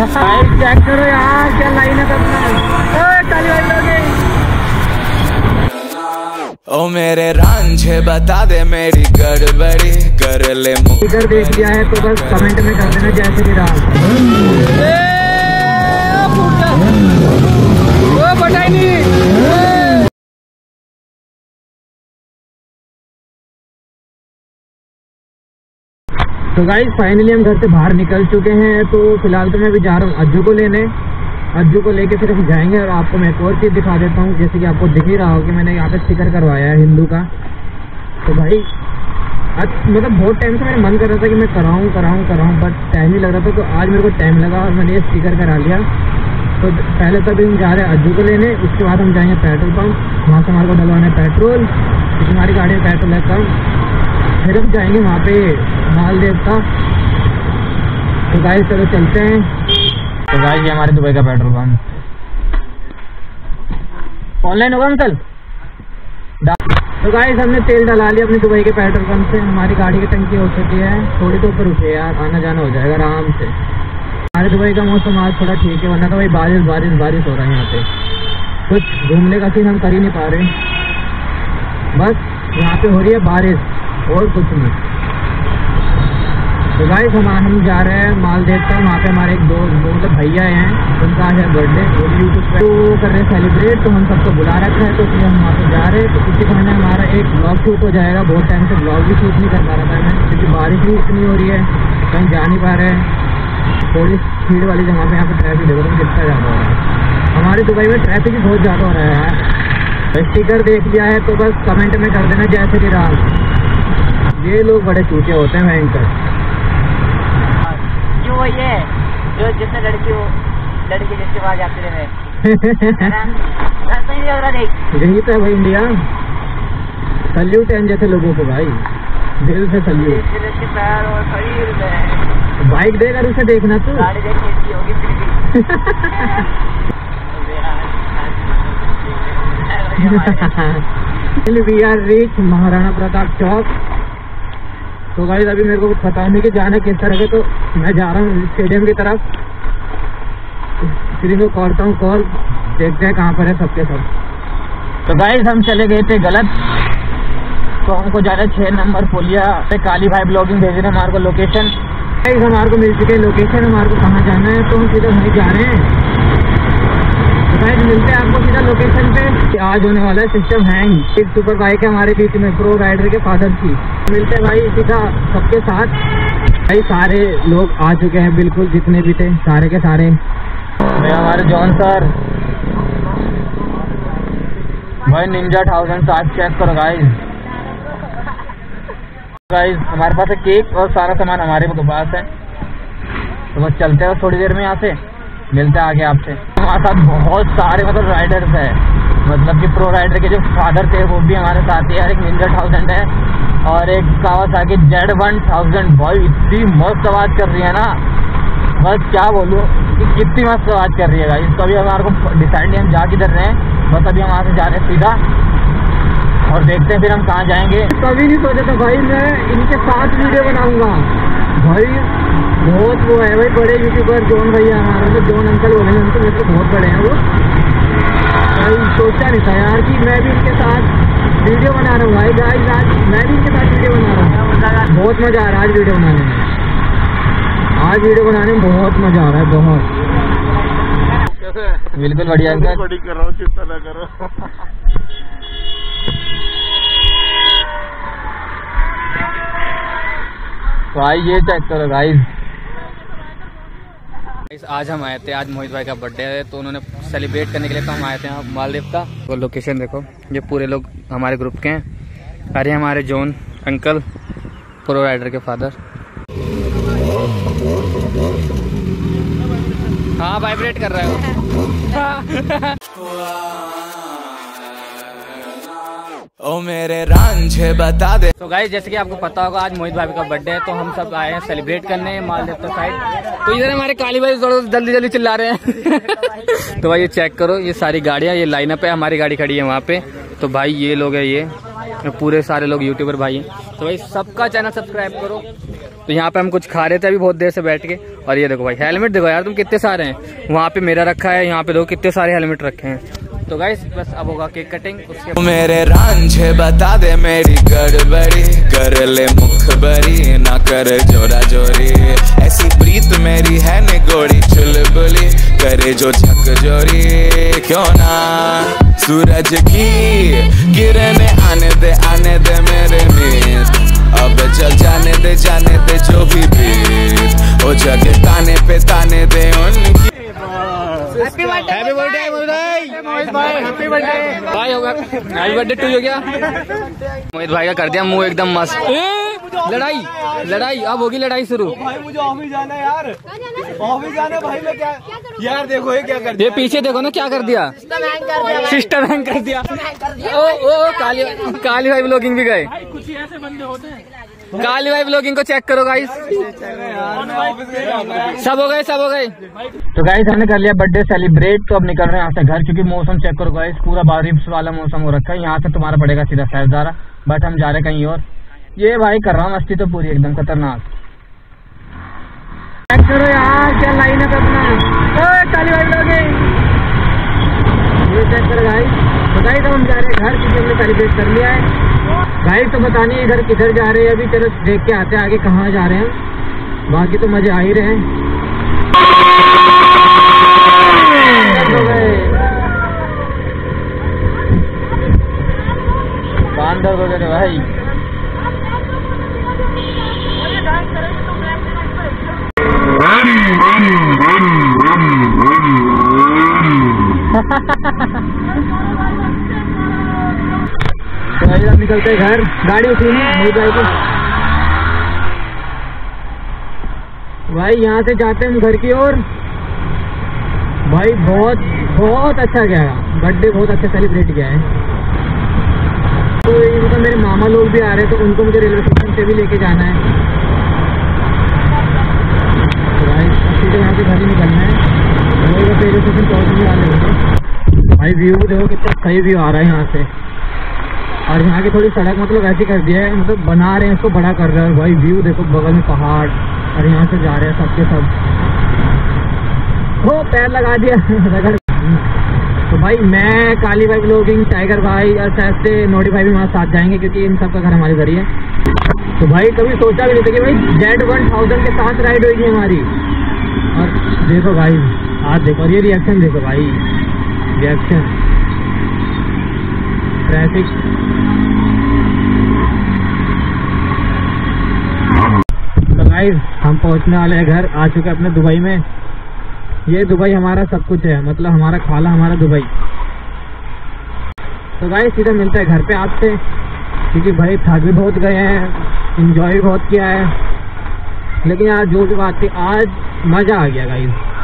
Check करो यार क्या लाइन है अपना। ओ मेरे रांझे बता दे मेरी गड़बड़ी कर ले। स्टिकर देख लिया है तो बस कमेंट में कर देना जैसे कि तो गाइस फाइनली हम घर से बाहर निकल चुके हैं। तो फिलहाल तो मैं अभी जा रहा हूँ अज्जू को लेने। अज्जू को लेके फिर हम जाएंगे और आपको मैं एक और चीज़ दिखा देता हूँ। जैसे कि आपको दिख ही रहा हो कि मैंने यहाँ पे स्टिकर करवाया है हिंदू का। तो भाई मतलब बहुत टाइम से मेरा मन कर रहा था कि मैं कराऊँ बट टाइम ही लग रहा था। तो आज मेरे को टाइम लगा और मैंने ये स्टिकर करा लिया। तो पहले तो अभी हम जा रहे हैं अज्जू को लेने, उसके बाद हम जाएंगे पेट्रोल पंप, वहाँ से हमारे को डलवाना है पेट्रोल क्योंकि हमारी गाड़ी में पेट्रोल है कम। फिर हम जाएंगे वहाँ पे मालदेव का। तो गाइस चलो चलते हैं। तो गाइस ये हमारे दुबई का पेट्रोल पंप। ऑनलाइन होगा अंकल? तो गाइस हमने तेल डला लिया अपनी दुबई के पेट्रोल पंप से। हमारी गाड़ी की टंकी हो चुकी है, थोड़ी तो ऊपर उठे यार, आना जाना हो जाएगा आराम से। हमारे दुबई का मौसम आज थोड़ा ठीक है, वरना तो भाई बारिश हो रहा है यहाँ पे। कुछ घूमने का सीन हम कर ही नहीं पा रहे, बस यहाँ पे हो रही है बारिश और कुछ नहीं। तो गाइस हम जा रहे हैं मालदेव का। वहाँ पे हमारे एक दो मतलब भैया हैं, उनका आज है बर्थडे, वो भी यूट्यूब पे कर रहे हैं सेलिब्रेट। तो हम सबको बुला रखा है, तो इसलिए हम वहाँ पे जा रहे हैं। तो इसी बहाने हमारा एक ब्लॉग शूट हो जाएगा। बहुत टाइम से ब्लॉग भी शूट नहीं कर पा रहा था मैं क्योंकि बारिश भी इतनी हो रही है, कहीं जा नहीं पा रहे हैं। थोड़ी भीड़ वाली जगह पे यहाँ पे ट्रैफिक देखो तो कितना ज़्यादा हो रहा है। हमारे दुबई में ट्रैफिक भी बहुत ज़्यादा हो रहा है यार। स्टिकर देख लिया है तो बस कमेंट में कर देना जैसे कि राम। ये लोग बड़े चूचे होते हैं भयंकर। वो ये जो जिससे लड़की जिसके पास जाते रहे यही तो है भाई इंडिया। सल्यूट है जैसे लोगों को भाई, दिल से सल्यूट। पैर और शरीर में बाइक देकर उसे देखना तू। गाड़ी देखनी होगी फिर we are reach Maharana Pratap चौक। तो गाइस अभी मेरे को पता नहीं कि जाना किस तरह के, तो मैं जा रहा हूँ स्टेडियम की तरफ। फिर इनको करता हूँ कॉल, देखते हैं कहाँ पर है सबके सब। तो गाइस हम चले गए थे गलत, तो हमको जा रहे 6 नंबर पुलिया पे। काली भाई ब्लॉगिंग भेज रहे हैं हमारे को लोकेशन। हमारे को मिल चुके हैं लोकेशन, हमारे को कहाँ जाना है, तो हम सीधा वहीं जा रहे हैं। तो गाइस मिलते हैं आपको सीधा लोकेशन पे। आज होने वाला है सिस्टम हैंग। एक सुपर बाइक है हमारे बीच में, प्रो राइडर के फादर की। मिलते हैं भाई सीधा सबके साथ। भाई सारे लोग आ चुके हैं, बिल्कुल जितने भी थे सारे के सारे। हमारे जॉन सर भाई निंजा 1000 चेक करो गाइस हमारे पास है केक और सारा सामान हमारे पास है। तो बस चलते हैं थोड़ी देर में यहाँ से, मिलते हैं आगे आपसे। हमारे साथ बहुत सारे मतलब राइडर्स है, मतलब कि प्रो राइडर के जो फादर थे वो भी हमारे साथ है यार। एक निंजा 1000 है और एक कावासाकी Z1000। भाई इतनी मस्त आवाज़ कर रही है ना, बस क्या बोलूँ, कितनी मस्त आवाज़ कर रही है गाइस। तो अभी हमारे को डिसाइड नहीं हम जा किधर रहे हैं, बस अभी हम वहाँ से जा रहे हैं सीधा और देखते हैं फिर हम कहाँ जाएंगे। कभी नहीं सोचा था भाई मैं इनके साथ वीडियो बनाऊंगा। भाई बहुत वो है भाई बड़े यूट्यूबर जॉन भैया हमारा, तो जॉन अंकल बोलेंगे उनको, मेरे को बहुत बड़े हैं वो। भाई सोचा नहीं था यार कि मैं भी इनके साथ वीडियो बना रहा हूँ भाई। गाइस आज मैं भी इनके साथ वीडियो बना रहा हूँ, बहुत मज़ा आ रहा है आज वीडियो बनाने में। आज वीडियो बनाने में बहुत मज़ा आ रहा है, बहुत। बिल्कुल बढ़िया कर रहा हूँ, चिंता ना करो। तो आइए चेक करो गाइस। आज हम आए थे, आज मोहित भाई का बर्थडे है, तो उन्होंने सेलिब्रेट करने के लिए तो हम आए थे यहाँ मालदीव का। तो लोकेशन देखो, ये पूरे लोग हमारे ग्रुप के हैं। अरे हमारे जॉन अंकल प्रो राइडर के फादर। हाँ वाइब्रेट कर रहा है ओ मेरे रांझे बता दे। तो गाइस जैसे कि आपको पता होगा आज मोहित भाई का बर्थडे है, तो हम सब आए हैं सेलिब्रेट करने मालदेव साइड। तो इधर हमारे काली भाई जल्दी जल्दी चिल्ला रहे हैं। तो भाई ये चेक करो, ये सारी गाड़ियाँ, ये लाइनअप है, हमारी गाड़ी खड़ी है वहाँ पे। तो भाई ये लोग है, ये पूरे सारे लोग यूट्यूबर भाई हैं। तो भाई सबका चैनल सब्सक्राइब करो। तो यहाँ पे हम कुछ खा रहे थे अभी बहुत देर से बैठ के। और ये देखो भाई हेलमेट देखो यार तुम कितने सारे हैं। वहाँ पे मेरा रखा है, यहाँ पे देखो कितने सारे हेलमेट रखे हैं। तो गाइस बस अब होगा केक कटिंग। उसके मेरे रांझे बता दे मेरी गड़बड़ी, कर ले मुखबरी ना कर जोरा जोरी। ऐसी प्रीत मेरी है निगोड़ी चुलबुली, करे जो झक जोरी। क्यों ना सूरज की किरणें आने दे मेरे मीत। अब चल जाने दे जो भी बीत। ओ जगह ताने दे उनकी। हैप्पी बर्थडे मोहित भाई, हैप्पी बर्थडे भाई। होगा हैप्पी बर्थडे टू हो गया। मोहित भाई का कर दिया मुंह एकदम मस्त। लड़ाई अब होगी लड़ाई शुरू। भाई मुझे ऑफिस जाना है यार, ऑफिस जाना भाई। मैं क्या यार देखो ये क्या कर दिया। ये पीछे देखो ना क्या कर दिया, सिस्टम हैंग कर दिया। ओ काली भाई ब्लॉगिंग भी गए। कुछ ऐसे बंदे होते हैं। काली भाई ब्लॉगिंग को चेक करो गाइस। सब हो गए। तो गाइस हमने कर लिया बर्थडे सेलिब्रेट। तो अब निकल रहे हैं यहाँ से घर, क्योंकि मौसम चेक करो गाइस पूरा बारिश वाला मौसम हो रखा है। यहाँ से तुम्हारा पड़ेगा सीधा साहिबजारा, बट हम जा रहे कहीं और। ये भाई कर रहा मस्ती तो पूरी एकदम खतरनाक। चेक करो यार क्या लाइन है अपना। काली भाई ब्लॉगिंग ये चेक करो गाइस। बताइए तो हम जा रहे हैं घर, क्योंकि हमने सेलिब्रेट कर लिया है। गाइस तो बता नहीं इधर किधर जा रहे हैं अभी। चलो देख के आते हैं आगे कहाँ जा रहे हैं। बाकी तो मजे आ ही रहे हैं। कान दर्द हो गए भाई। तो भाई अब निकलते हैं घर। गाड़ी उठी नहीं जाएगी भाई। यहाँ से जाते हैं हम घर की ओर। भाई बहुत अच्छा गया बर्थडे, बहुत अच्छा सेलिब्रेट किया है। तो मतलब मेरे मामा लोग भी आ रहे हैं, तो उनको मुझे रेलवे स्टेशन से भी लेके जाना है। तो भाई सीधे यहाँ से घर ही निकलना है। रेलवे स्टेशन पहुँचने वाले होंगे। भाई व्यू देखो कितना सही व्यू आ रहा है यहाँ से। और यहाँ की थोड़ी सड़क मतलब ऐसी कर दिया है, मतलब बना रहे हैं इसको, बड़ा कर रहे हैं। भाई व्यू देखो बगल में पहाड़, और यहाँ से जा रहे हैं सबके सब। वो पैर लगा दिया रगड़। तो भाई मैं काली भाई ब्लॉगिंग, टाइगर भाई और शायद से नोटी भाई भी हमारे साथ जाएंगे, क्योंकि इन सबका घर हमारे घर ही है। तो भाई कभी सोचा भी नहीं था कि भाई Z1000 के साथ राइड होगी हमारी। और देखो भाई आज देखो, और ये रिएक्शन देखो भाई, रिएक्शन ट्रैफिक। तो गाइस हम पहुंचने वाले हैं घर, आ चुके अपने दुबई में। ये दुबई हमारा सब कुछ है, मतलब हमारा खाला हमारा दुबई। तो गाइस सीधा मिलता है घर पे आपसे, क्योंकि भाई थक भी बहुत गए हैं, इंजॉय भी बहुत किया है। लेकिन आज जो भी बात थी, आज मजा आ गया गाइस।